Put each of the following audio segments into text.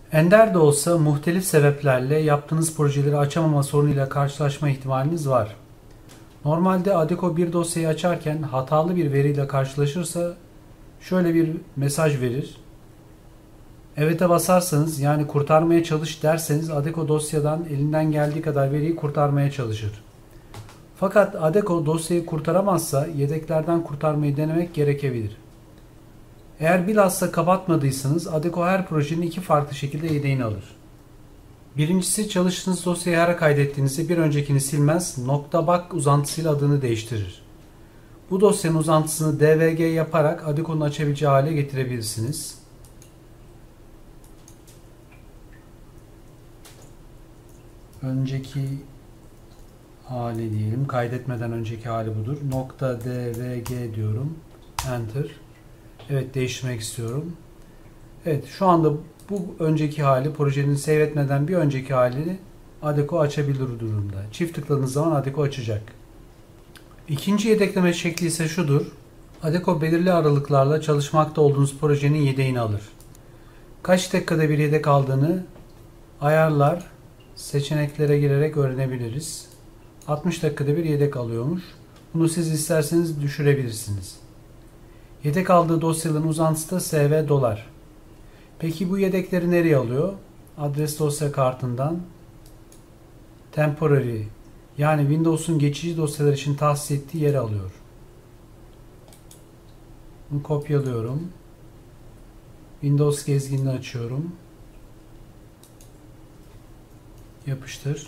Ender de olsa muhtelif sebeplerle yaptığınız projeleri açamama sorunuyla karşılaşma ihtimaliniz var. Normalde Adeko bir dosyayı açarken hatalı bir veriyle karşılaşırsa şöyle bir mesaj verir. Evet'e basarsanız, yani kurtarmaya çalış derseniz Adeko dosyadan elinden geldiği kadar veriyi kurtarmaya çalışır. Fakat Adeko dosyayı kurtaramazsa yedeklerden kurtarmayı denemek gerekebilir. Eğer bilhassa kapatmadıysanız Adeko her projenin iki farklı şekilde yedeğini alır. Birincisi, çalıştığınız dosyayı her kaydettiğinizde bir öncekini silmez, .bak uzantısıyla adını değiştirir. Bu dosyanın uzantısını dvg yaparak Adeko'nun açabileceği hale getirebilirsiniz. Önceki hali diyelim. Kaydetmeden önceki hali budur. .dvg diyorum. Enter. Evet, değiştirmek istiyorum. Evet, şu anda bu önceki hali, projenin save etmeden bir önceki halini Adeko açabilir durumda. Çift tıkladığınız zaman Adeko açacak. İkinci yedekleme şekli ise şudur. Adeko belirli aralıklarla çalışmakta olduğunuz projenin yedeğini alır. Kaç dakikada bir yedek aldığını ayarlar, seçeneklere girerek öğrenebiliriz. 60 dakikada bir yedek alıyormuş. Bunu siz isterseniz düşürebilirsiniz. Yedek aldığı dosyaların uzantısı da SV dolar. Peki bu yedekleri nereye alıyor? Adres dosya kartından temporary, yani Windows'un geçici dosyalar için tahsis ettiği yere alıyor. Bunu kopyalıyorum. Windows gezginini açıyorum. Yapıştır.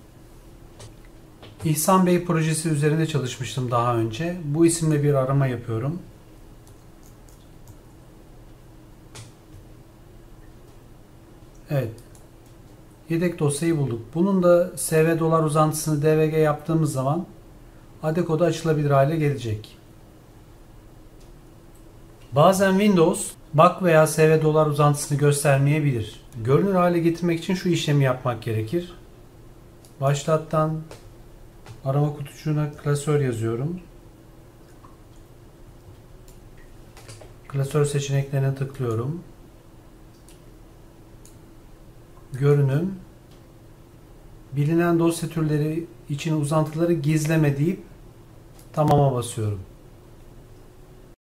İhsan Bey projesi üzerinde çalışmıştım daha önce. Bu isimle bir arama yapıyorum. Evet. Yedek dosyayı bulduk. Bunun da SV dolar uzantısını dvg yaptığımız zaman Adeko'da açılabilir hale gelecek. Bazen Windows bak veya SV dolar uzantısını göstermeyebilir. Görünür hale getirmek için şu işlemi yapmak gerekir. Başlattan arama kutucuğuna klasör yazıyorum. Klasör seçeneklerine tıklıyorum. Görünüm, bilinen dosya türleri için uzantıları gizleme deyip tamama basıyorum.